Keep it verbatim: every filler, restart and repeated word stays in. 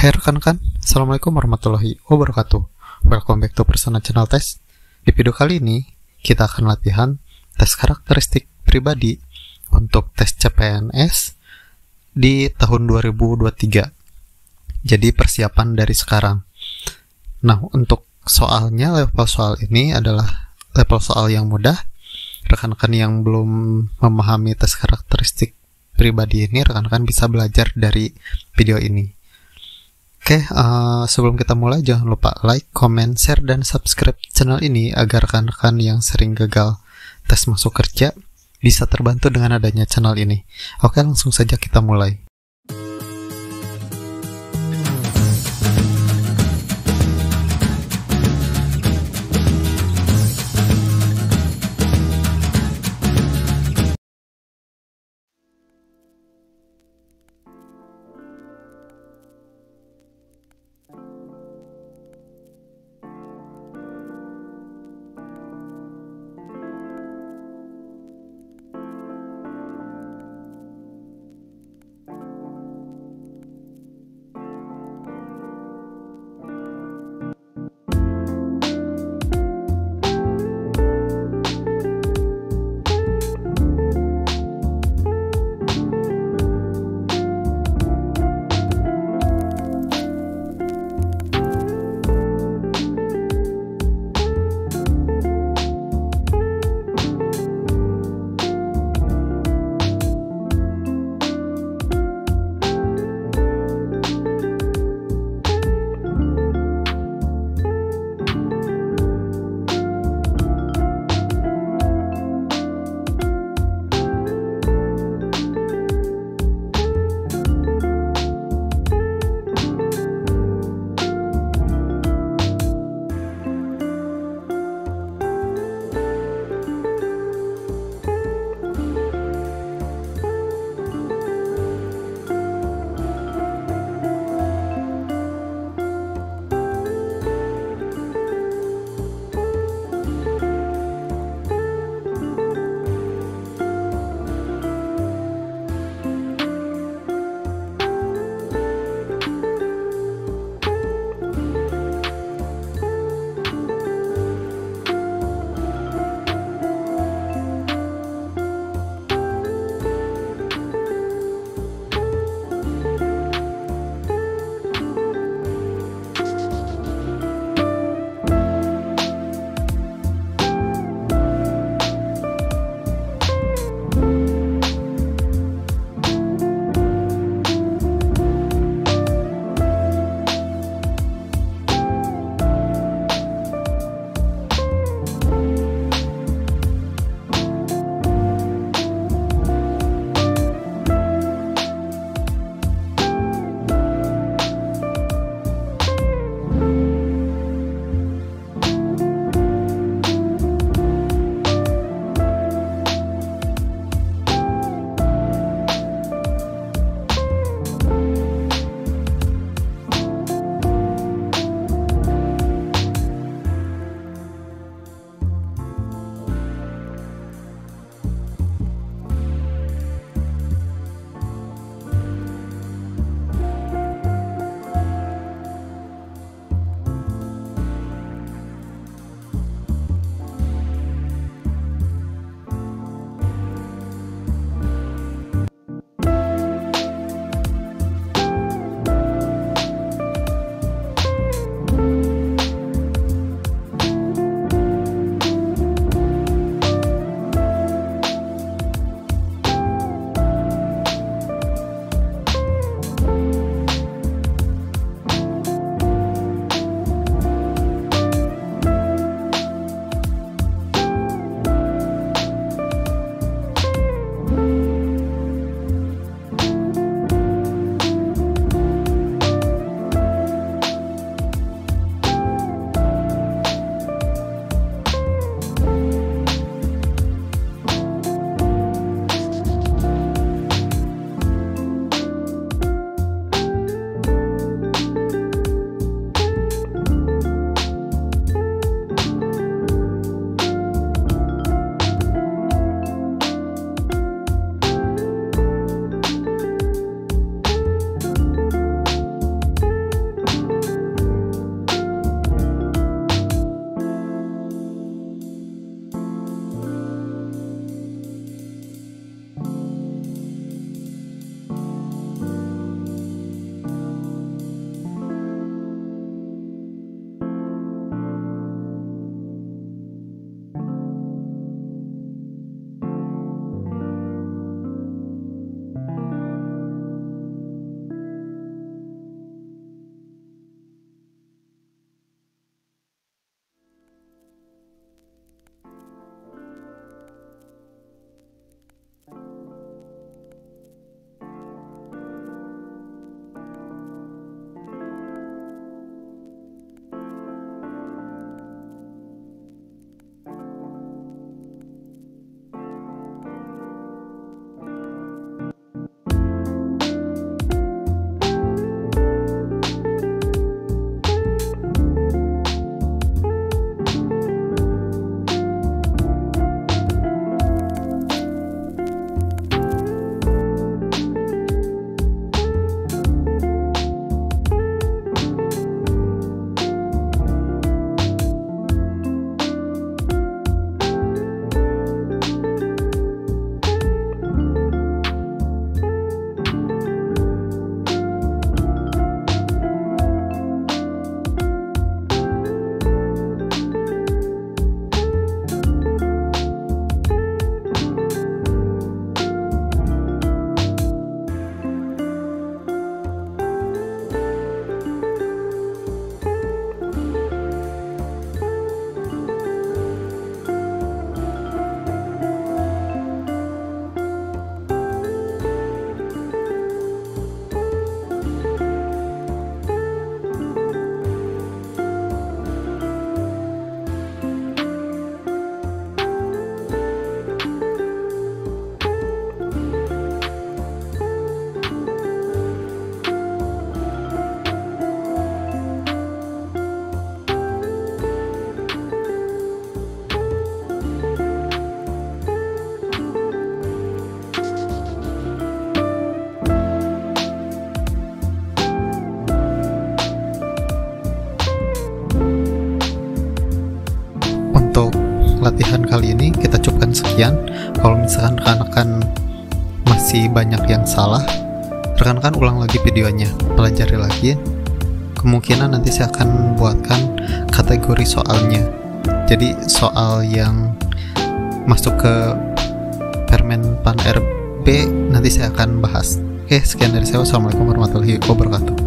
Hai rekan-rekan, Assalamualaikum warahmatullahi wabarakatuh. Welcome back to Persona Channel Test. Di video kali ini, kita akan latihan tes karakteristik pribadi untuk tes C P N S di tahun dua ribu dua puluh tiga. Jadi persiapan dari sekarang. Nah, untuk soalnya, level soal ini adalah level soal yang mudah. Rekan-rekan yang belum memahami tes karakteristik pribadi ini, rekan-rekan bisa belajar dari video ini. Oke, uh, sebelum kita mulai, jangan lupa like, comment, share, dan subscribe channel ini agar rekan-rekan yang sering gagal tes masuk kerja bisa terbantu dengan adanya channel ini. Oke, langsung saja kita mulai. latihan kali ini kita cukupkan sekian. Kalau misalkan rekan-rekan masih banyak yang salah, rekan-rekan ulang lagi videonya, pelajari lagi. Kemungkinan nanti saya akan buatkan kategori soalnya. Jadi soal yang masuk ke Permen Pan R B nanti saya akan bahas. Oke, sekian dari saya. Wassalamualaikum warahmatullahi wabarakatuh.